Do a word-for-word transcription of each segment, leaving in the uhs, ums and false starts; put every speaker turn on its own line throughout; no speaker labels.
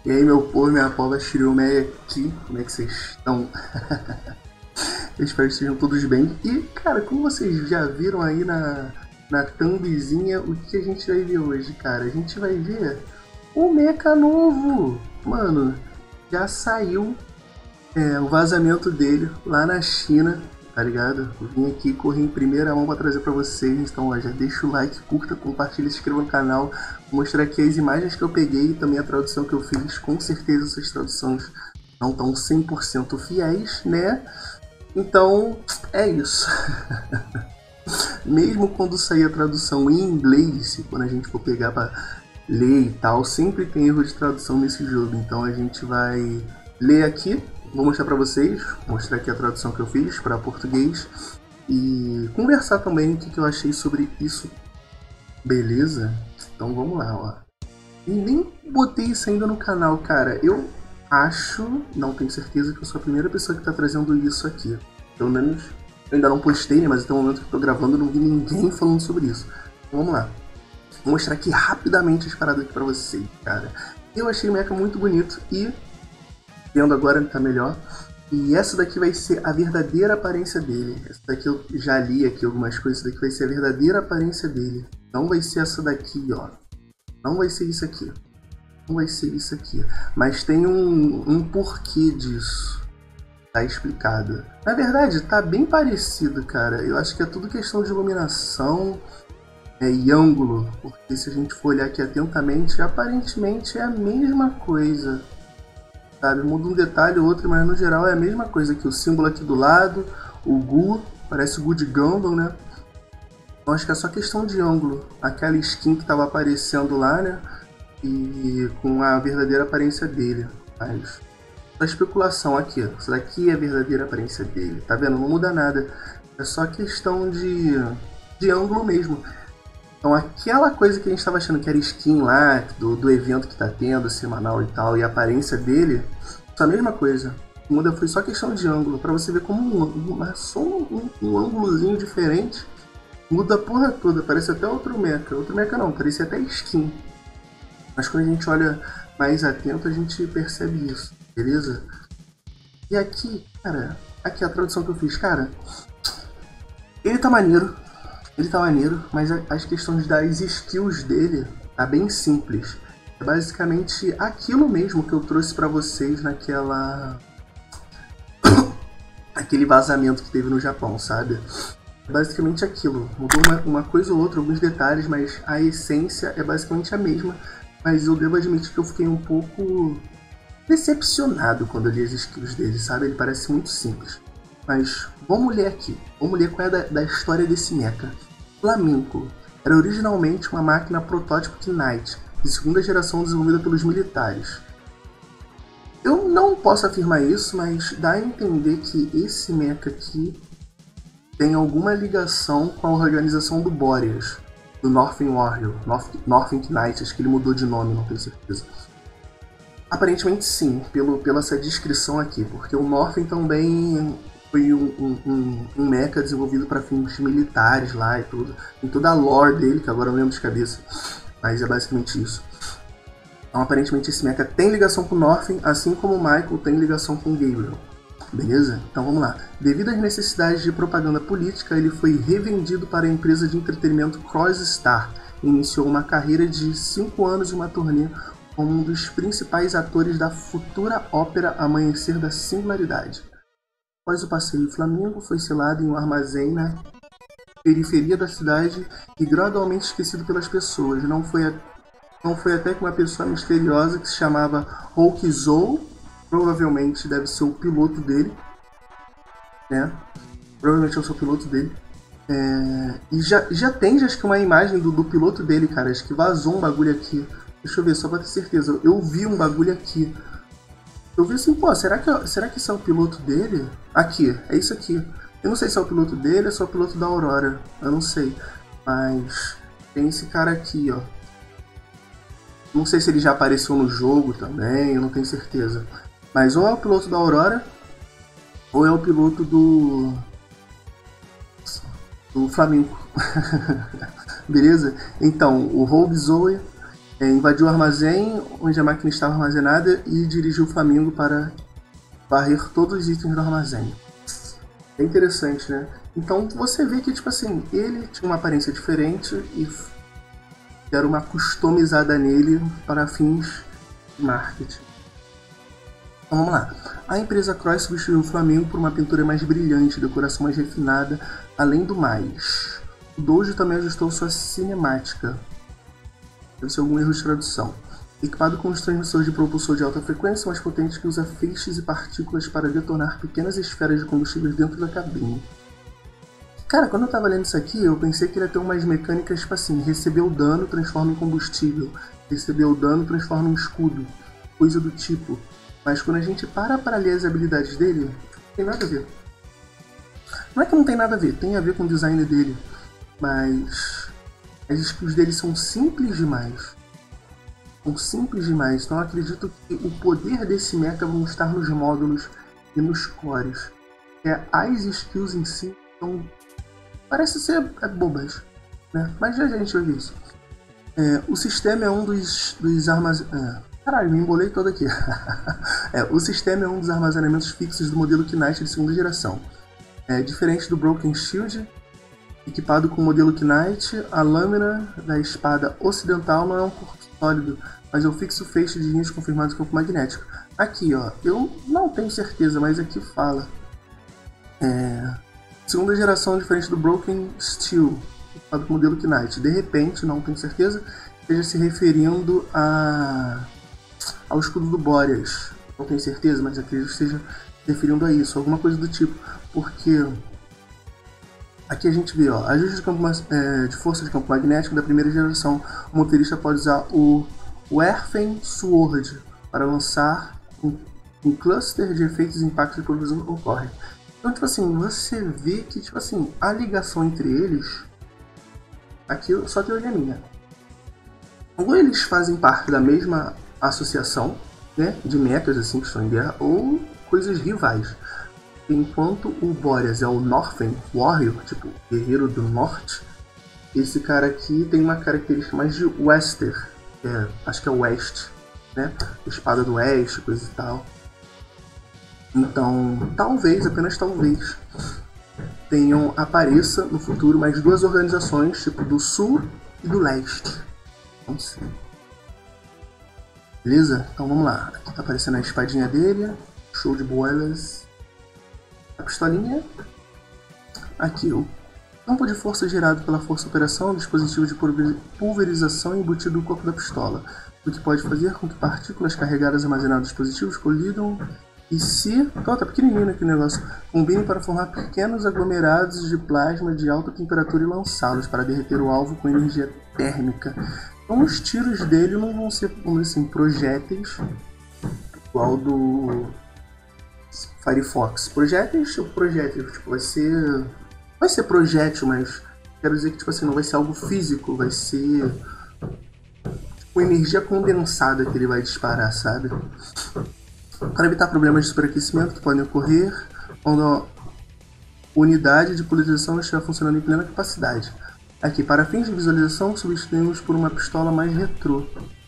E aí, meu povo, minha pova Shiromei aqui, como é que vocês estão? Eu espero que estejam todos bem. E, cara, como vocês já viram aí na, na thumbzinha, o que a gente vai ver hoje, cara? A gente vai ver o mecha novo! Mano, já saiu é, o vazamento dele lá na China, tá ligado? Eu vim aqui correr em primeira mão pra trazer pra vocês. Então, ó, já deixa o like, curta, compartilha, se inscreva no canal. Vou mostrar aqui as imagens que eu peguei e também a tradução que eu fiz. Com certeza essas traduções não estão cem por cento fiéis, né? Então, é isso. Mesmo quando sair a tradução em inglês, quando a gente for pegar pra ler e tal, sempre tem erro de tradução nesse jogo. Então a gente vai ler aqui, vou mostrar pra vocês, mostrar aqui a tradução que eu fiz para português e conversar também o que, que eu achei sobre isso. Beleza? Então vamos lá, ó. E nem botei isso ainda no canal, cara. Eu acho, não tenho certeza, que eu sou a primeira pessoa que tá trazendo isso aqui. Pelo menos, eu ainda não postei, né? Mas até o momento que eu tô gravando eu não vi ninguém falando sobre isso. Então vamos lá. Vou mostrar aqui rapidamente as paradas aqui pra vocês, cara. Eu achei o mecha muito bonito e, vendo agora, tá melhor. E essa daqui vai ser a verdadeira aparência dele. Essa daqui eu já li aqui algumas coisas. Essa daqui vai ser a verdadeira aparência dele. Não vai ser essa daqui, ó. Não vai ser isso aqui. Não vai ser isso aqui. Mas tem um, um porquê disso. Tá explicado. Na verdade, tá bem parecido, cara. Eu acho que é tudo questão de iluminação é, e ângulo. Porque se a gente for olhar aqui atentamente, aparentemente é a mesma coisa. Sabe? Muda um detalhe ou outro, mas no geral é a mesma coisa aqui. O símbolo aqui do lado, o Gu, parece o Gu de Gundam, né? Então acho que é só questão de ângulo. Aquela skin que estava aparecendo lá, né? E com a verdadeira aparência dele. Mas só especulação aqui, ó. Isso daqui é a verdadeira aparência dele. Tá vendo? Não muda nada. É só questão de, de ângulo mesmo. Então aquela coisa que a gente estava achando que era skin lá, do, do evento que tá tendo, semanal e tal, e a aparência dele, é a mesma coisa. Muda, foi só questão de ângulo, para você ver como um, um, só um, um ângulozinho diferente muda a porra toda. Parece até outro mecha. Outro mecha não, parecia até skin. Mas quando a gente olha mais atento, a gente percebe isso, beleza? E aqui, cara, aqui a tradução que eu fiz, cara, ele tá maneiro. Ele tá maneiro, mas as questões das skills dele tá bem simples. É basicamente aquilo mesmo que eu trouxe pra vocês naquela... aquele vazamento que teve no Japão, sabe? É basicamente aquilo. Mudou uma, uma coisa ou outra, alguns detalhes, mas a essência é basicamente a mesma. Mas eu devo admitir que eu fiquei um pouco decepcionado quando eu li as skills dele, sabe? Ele parece muito simples. Mas vamos ler aqui. Vamos ler qual é da, da história desse mecha. Flamenco era originalmente uma máquina protótipo de Knight, de segunda geração desenvolvida pelos militares. Eu não posso afirmar isso, mas dá a entender que esse mecha aqui tem alguma ligação com a organização do Boreas, do Northern Warrior, North, Northern Knight, acho que ele mudou de nome, não tenho certeza. Aparentemente sim, pelo, pela essa descrição aqui, porque o Northern também foi um, um, um, um mecha desenvolvido para fins militares lá e tudo. Tem toda a lore dele, que agora eu não lembro de cabeça, mas é basicamente isso. Então aparentemente esse mecha tem ligação com o Northern, assim como o Michael tem ligação com o Gabriel. Beleza? Então vamos lá. Devido às necessidades de propaganda política, ele foi revendido para a empresa de entretenimento Cross Star e iniciou uma carreira de cinco anos em uma turnê como um dos principais atores da futura ópera Amanhecer da Singularidade. Após o passeio, o Flamengo foi selado em um armazém na periferia da cidade e gradualmente esquecido pelas pessoas. Não foi, a... Não foi até que uma pessoa misteriosa que se chamava Hulk Zou, provavelmente deve ser o piloto dele, né? Provavelmente é o seu piloto dele. É... E já, já tem, já, acho que uma imagem do, do piloto dele, cara. Acho que vazou um bagulho aqui. Deixa eu ver, só pra ter certeza. Eu vi um bagulho aqui. Eu vi assim, pô, será que, será que esse é o piloto dele? Aqui, é isso aqui. Eu não sei se é o piloto dele ou se é o piloto da Aurora. Eu não sei. Mas tem esse cara aqui, ó. Não sei se ele já apareceu no jogo também, eu não tenho certeza. Mas ou é o piloto da Aurora, ou é o piloto do... do Flamengo. Beleza? Então, o Rogue Zoe É, invadiu o armazém onde a máquina estava armazenada e dirigiu o Flamingo para varrer todos os itens do armazém. É interessante, né? Então você vê que, tipo assim, ele tinha uma aparência diferente e deram uma customizada nele para fins de marketing. Então vamos lá. A empresa Cross substituiu o Flamingo por uma pintura mais brilhante, decoração mais refinada, além do mais. O Dojo também ajustou sua cinemática. Deve ser algum erro de tradução. Equipado com um transmissor de propulsor de alta frequência mais potente que usa feixes e partículas para detonar pequenas esferas de combustível dentro da cabine. Cara, quando eu tava lendo isso aqui, eu pensei que ele ia ter umas mecânicas tipo assim, recebeu dano, transforma em combustível, recebeu dano, transforma em escudo, coisa do tipo. Mas quando a gente para para ler as habilidades dele, não tem nada a ver. Não é que não tem nada a ver, tem a ver com o design dele, mas as skills dele são simples demais. São simples demais, então eu acredito que o poder desse mecha vão estar nos módulos e nos cores. É, as skills em si são, parece ser é, bobas, né? Mas já, já a gente vai ver isso. É, o sistema é um dos, dos armazenamentos... É, caralho, me embolei todo aqui. é, o sistema é um dos armazenamentos fixos do modelo Knight de segunda geração. É, diferente do Broken Shield, equipado com o modelo Knight, a lâmina da espada ocidental não é um corpo sólido, mas é o fixo feixe de linhas confirmadas com campo magnético. Aqui, ó, eu não tenho certeza, mas aqui fala. É, segunda geração diferente do Broken Steel, equipado com o modelo Knight. De repente, não tenho certeza, esteja se referindo a, ao escudo do Boreas. Não tenho certeza, mas acredito que esteja se referindo a isso, alguma coisa do tipo, porque aqui a gente vê, ó, ajuste de, campo, é, de força de campo magnético da primeira geração. O motorista pode usar o Werfen Sword para lançar um, um cluster de efeitos e impactos de provisão que ocorre. Então, tipo assim, você vê que, tipo assim, a ligação entre eles, aqui só teoria minha, ou eles fazem parte da mesma associação, né, de mechas assim que estão em guerra, ou coisas rivais. Enquanto o Boreas é o Northern Warrior, tipo, guerreiro do norte, esse cara aqui tem uma característica mais de Wester, que é, acho que é West, né? Espada do Oeste, coisa e tal. Então, talvez, apenas talvez, tenham, apareça no futuro mais duas organizações, tipo, do Sul e do Leste. Não sei. Beleza? Então vamos lá. Aqui tá aparecendo a espadinha dele, show de bolas. A pistolinha. Aqui o campo de força gerado pela força operação, dispositivo de pulverização embutido no corpo da pistola, o que pode fazer com que partículas carregadas armazenadas nos dispositivos colidam e se... Oh, tá pequenininho aqui o negócio. Combinem para formar pequenos aglomerados de plasma de alta temperatura e lançá-los para derreter o alvo com energia térmica. Então os tiros dele não vão ser, vamos dizer assim, projéteis igual do Firefox. Projéteis ou projéteis, tipo, vai ser... Vai ser projétil, mas quero dizer que, tipo assim, não vai ser algo físico, vai ser tipo, energia condensada que ele vai disparar, sabe? Para evitar problemas de superaquecimento que podem ocorrer quando a unidade de polarização estiver funcionando em plena capacidade. Aqui, para fins de visualização, substituímos por uma pistola mais retrô.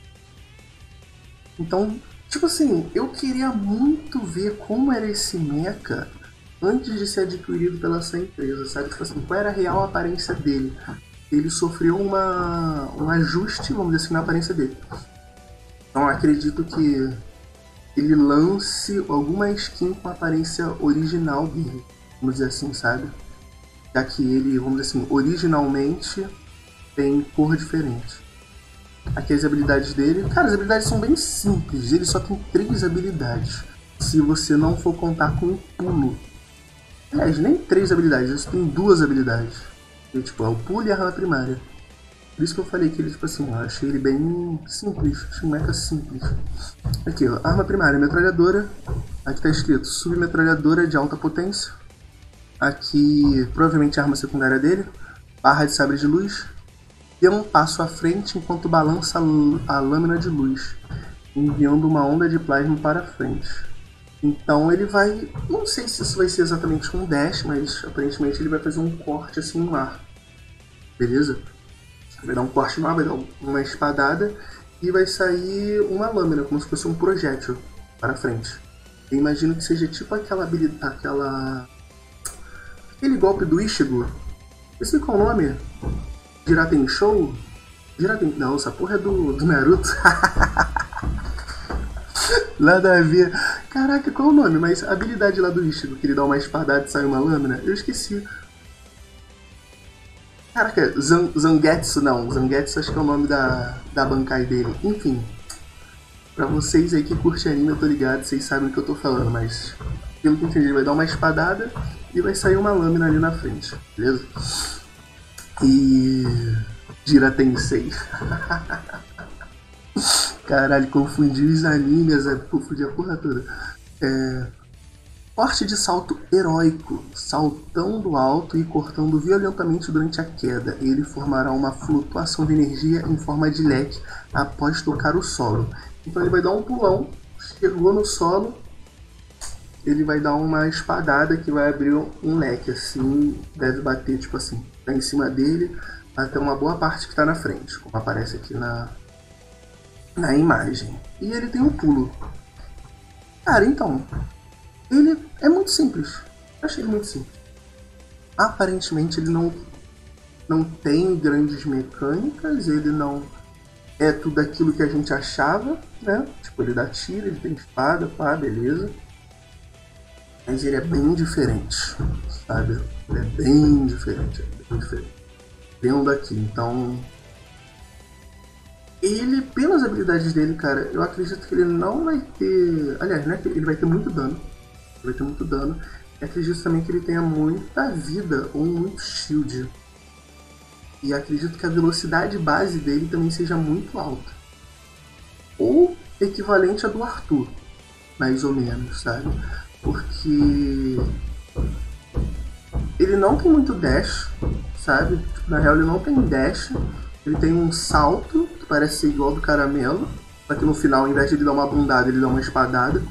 Então, tipo assim, eu queria muito ver como era esse mecha antes de ser adquirido pela essa empresa, sabe? Tipo assim, qual era a real aparência dele? Ele sofreu uma, um ajuste, vamos dizer assim, na aparência dele. Então, acredito que ele lance alguma skin com a aparência original dele, vamos dizer assim, sabe? Já que ele, vamos dizer assim, originalmente tem cor diferente. Aqui as habilidades dele, cara, as habilidades são bem simples, ele só tem três habilidades, se você não for contar com o pulo. Aliás, nem três habilidades, ele só tem duas habilidades. E, tipo, é o pulo e a arma primária. Por isso que eu falei que ele, tipo assim, eu achei ele bem simples, achei um mecha simples. Aqui, ó, arma primária, metralhadora. Aqui tá escrito submetralhadora de alta potência. Aqui, provavelmente a arma secundária dele. Barra de sabre de luz. Dê um passo à frente enquanto balança a lâmina de luz, enviando uma onda de plasma para frente. Então ele vai, não sei se isso vai ser exatamente um dash, mas aparentemente ele vai fazer um corte assim no ar. Beleza? Vai dar um corte no ar, vai dar uma espadada e vai sair uma lâmina, como se fosse um projétil para frente. Eu imagino que seja tipo aquela habilidade, aquela... aquele golpe do Ichigo. Esse qual é o nome? Jiraten Show? Jiraten... Não, essa porra é do, do Naruto. Nada a ver. Caraca, qual é o nome? Mas a habilidade lá do Ichigo, que ele dá uma espadada e sai uma lâmina, eu esqueci. Caraca, Zan, Zangetsu não. Zangetsu acho que é o nome da, da Bankai dele. Enfim, pra vocês aí que curtem anime, eu tô ligado, vocês sabem o que eu tô falando, mas pelo que eu entendi, ele vai dar uma espadada e vai sair uma lâmina ali na frente, beleza? E... Gira Tensei. Caralho, confundi os animes, confundi a porra toda. É... Corte de salto heróico, saltando alto e cortando violentamente durante a queda. Ele formará uma flutuação de energia em forma de leque após tocar o solo. Então ele vai dar um pulão, chegou no solo, ele vai dar uma espadada que vai abrir um leque, assim, deve bater, tipo assim, tá em cima dele, até uma boa parte que tá na frente, como aparece aqui na, na imagem. E ele tem um pulo. Cara, então... ele é muito simples. Eu achei ele muito simples. Aparentemente ele não, não tem grandes mecânicas, ele não é tudo aquilo que a gente achava, né? Tipo, ele dá tiro, ele tem espada, pá, beleza. Mas ele é bem diferente, sabe? Ele é bem diferente, é bem diferente. Vendo aqui, então... ele, pelas habilidades dele, cara, eu acredito que ele não vai ter... aliás, né? Ele vai ter muito dano. Vai ter muito dano. E acredito também que ele tenha muita vida ou muito shield. E acredito que a velocidade base dele também seja muito alta. Ou equivalente a do Arthur, mais ou menos, sabe? Porque ele não tem muito dash, sabe? Tipo, na real ele não tem dash. Ele tem um salto, que parece ser igual ao do Caramelo. Só que no final, ao invés de ele dar uma bundada, ele dá uma espadada.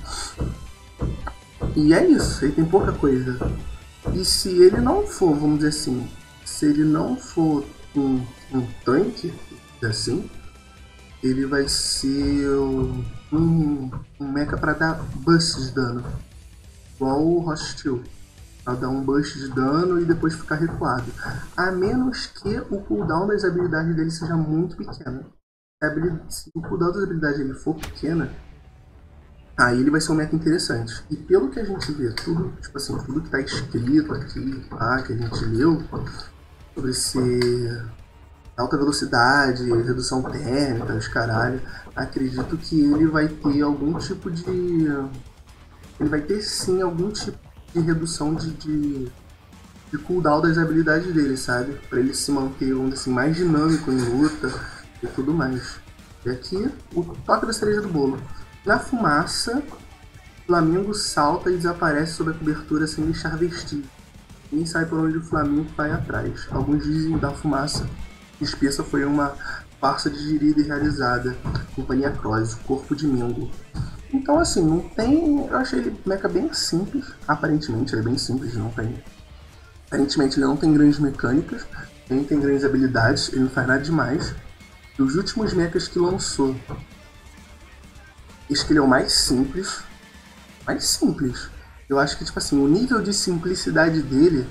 E é isso, ele tem pouca coisa. E se ele não for, vamos dizer assim, se ele não for um, um tanque, assim, ele vai ser um, um mecha pra dar burst de dano. Igual o Hostile. Pra dar um burst de dano e depois ficar recuado. A menos que o cooldown das habilidades dele seja muito pequeno. Se o cooldown das habilidades dele for pequena, aí ele vai ser um mecha interessante. E pelo que a gente vê, tudo, tipo assim, tudo que tá escrito aqui, ah, que a gente leu, sobre ser alta velocidade, redução térmica, os caralho, acredito que ele vai ter algum tipo de... ele vai ter sim algum tipo de redução de, de, de cooldown das habilidades dele, sabe? Pra ele se manter, vamos dizer assim, mais dinâmico em luta e tudo mais. E aqui, o toque da cereja do bolo. Na fumaça, Flamingo salta e desaparece sob a cobertura sem deixar vestígio. Ninguém sabe por onde o Flamingo vai atrás. Alguns dizem da fumaça espessa foi uma farsa digerida e realizada. Companhia Cross, o corpo de Mingo. Então assim, não tem... eu achei ele mecha bem simples. Aparentemente ele é bem simples, não tem... aparentemente ele não tem grandes mecânicas, nem tem grandes habilidades, ele não faz nada demais. E os últimos mechas que lançou, acho que ele é o mais simples. Mais simples. Eu acho que, tipo assim, o nível de simplicidade dele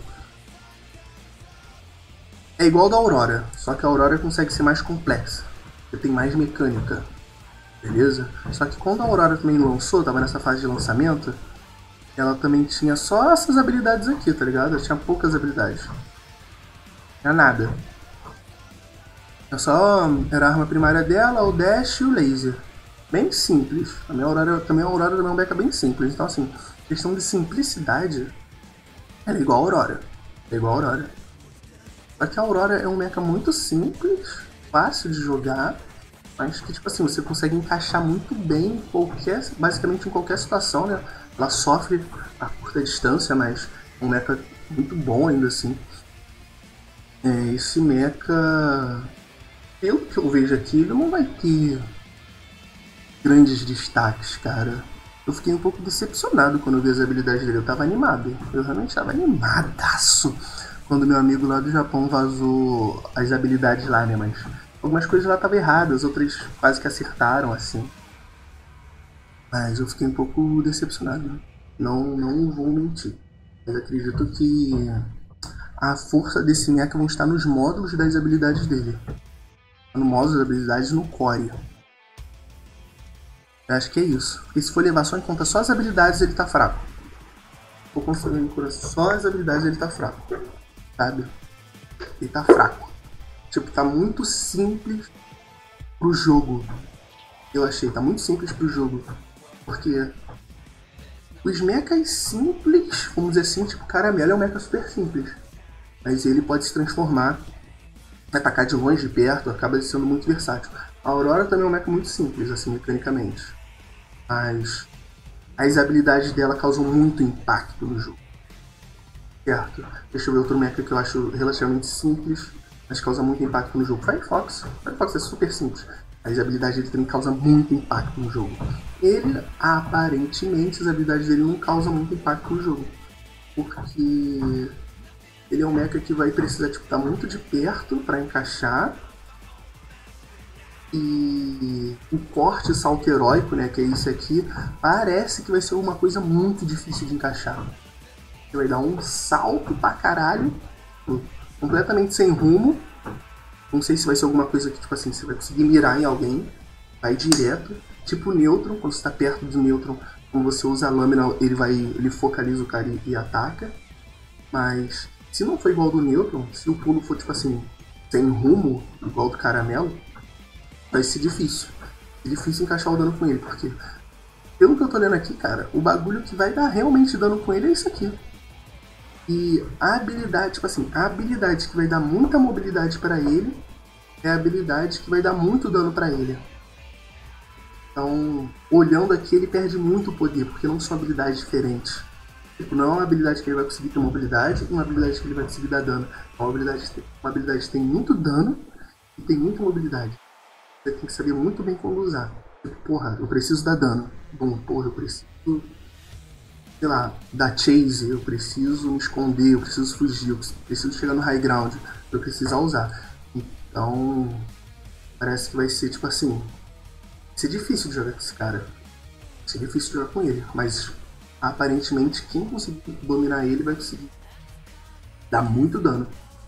é igual ao da Aurora. Só que a Aurora consegue ser mais complexa. Porque tem mais mecânica. Beleza? Só que quando a Aurora também lançou, tava nessa fase de lançamento, ela também tinha só essas habilidades aqui, tá ligado? Ela tinha poucas habilidades. Não tinha nada. Era só... era a arma primária dela, o dash e o laser. Bem simples. Também a Aurora também, a Aurora também é um mecha bem simples. Então, assim, questão de simplicidade, ela é igual a Aurora. É igual a Aurora. Só que a Aurora é um mecha muito simples, fácil de jogar, mas que, tipo assim, você consegue encaixar muito bem em qualquer, basicamente em qualquer situação, né? Ela sofre a curta distância, mas é um mecha muito bom ainda assim. É, esse mecha, pelo que eu vejo aqui, ele não vai ter grandes destaques, cara. Eu fiquei um pouco decepcionado quando eu vi as habilidades dele. Eu tava animado. Eu realmente tava animadaço quando meu amigo lá do Japão vazou as habilidades lá, né? Mas algumas coisas lá estavam erradas, outras quase que acertaram, assim. Mas eu fiquei um pouco decepcionado. Não, não vou mentir. Mas acredito que a força desse mecha vão estar nos módulos das habilidades dele. No módulo das habilidades no core. Eu acho que é isso. Porque se for levar só em conta só as habilidades, ele tá fraco. Se for considerando só as habilidades, ele tá fraco. Sabe? Ele tá fraco. Tipo, tá muito simples pro jogo. Eu achei, tá muito simples pro jogo. Porque os mechas simples, vamos dizer assim, tipo, Caramelo é um mecha super simples. Mas ele pode se transformar, atacar de longe, de perto, acaba sendo muito versátil. A Aurora também é um mecha muito simples, assim, mecanicamente. Mas as habilidades dela causam muito impacto no jogo. Certo? Deixa eu ver outro mecha que eu acho relativamente simples, mas causa muito impacto no jogo. Firefox. Firefox é super simples. As habilidades dele também causam muito impacto no jogo. Ele, aparentemente, as habilidades dele não causam muito impacto no jogo. Porque ele é um mecha que vai precisar tipo, estar muito de perto para encaixar. E o corte salto heróico, né, que é esse aqui, parece que vai ser uma coisa muito difícil de encaixar. Você vai dar um salto pra caralho, completamente sem rumo. Não sei se vai ser alguma coisa que, tipo assim, você vai conseguir mirar em alguém, vai direto. Tipo o Neutron, quando você tá perto do Neutron, quando você usa a lâmina, ele vai, ele focaliza o cara e, e ataca. Mas se não for igual ao do Neutron, se o pulo for, tipo assim, sem rumo, igual do Caramelo, vai ser difícil. É difícil encaixar o dano com ele, porque pelo que eu tô lendo aqui, cara, o bagulho que vai dar realmente dano com ele é isso aqui. E a habilidade, tipo assim, a habilidade que vai dar muita mobilidade pra ele é a habilidade que vai dar muito dano pra ele. Então, olhando aqui, ele perde muito poder, porque não são habilidades diferentes. Tipo, não é uma habilidade que ele vai conseguir ter mobilidade e uma habilidade que ele vai conseguir dar dano. É uma habilidade, uma habilidade que tem muito dano e tem muita mobilidade. Você tem que saber muito bem como usar. Tipo, porra, eu preciso dar dano. Bom, porra, eu preciso, sei lá, dar chase, eu preciso me esconder, eu preciso fugir, eu preciso chegar no high ground, eu preciso usar. Então, parece que vai ser tipo assim, vai ser difícil de jogar com esse cara. Vai ser difícil de jogar com ele, mas aparentemente quem conseguir dominar ele vai conseguir dar muito dano.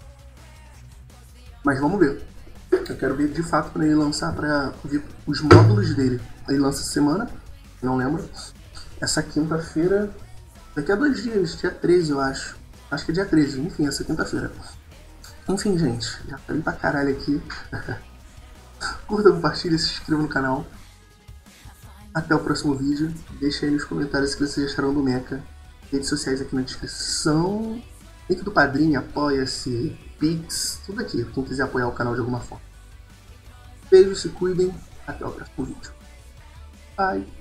Mas vamos ver. Eu quero ver de fato quando ele lançar pra ver os módulos dele. Ele lança essa semana, não lembro. Essa quinta-feira, daqui a dois dias, dia treze eu acho. Acho que é dia treze, enfim, essa quinta-feira. Enfim, gente, já falei pra caralho aqui. Curta, compartilha, se inscreva no canal. Até o próximo vídeo. Deixa aí nos comentários o que vocês acharam do mecha. Redes sociais aqui na descrição. Link do Padrinho, Apoia-se, Pix, tudo aqui, quem quiser apoiar o canal de alguma forma. Beijos, se cuidem. Até o próximo vídeo. Bye.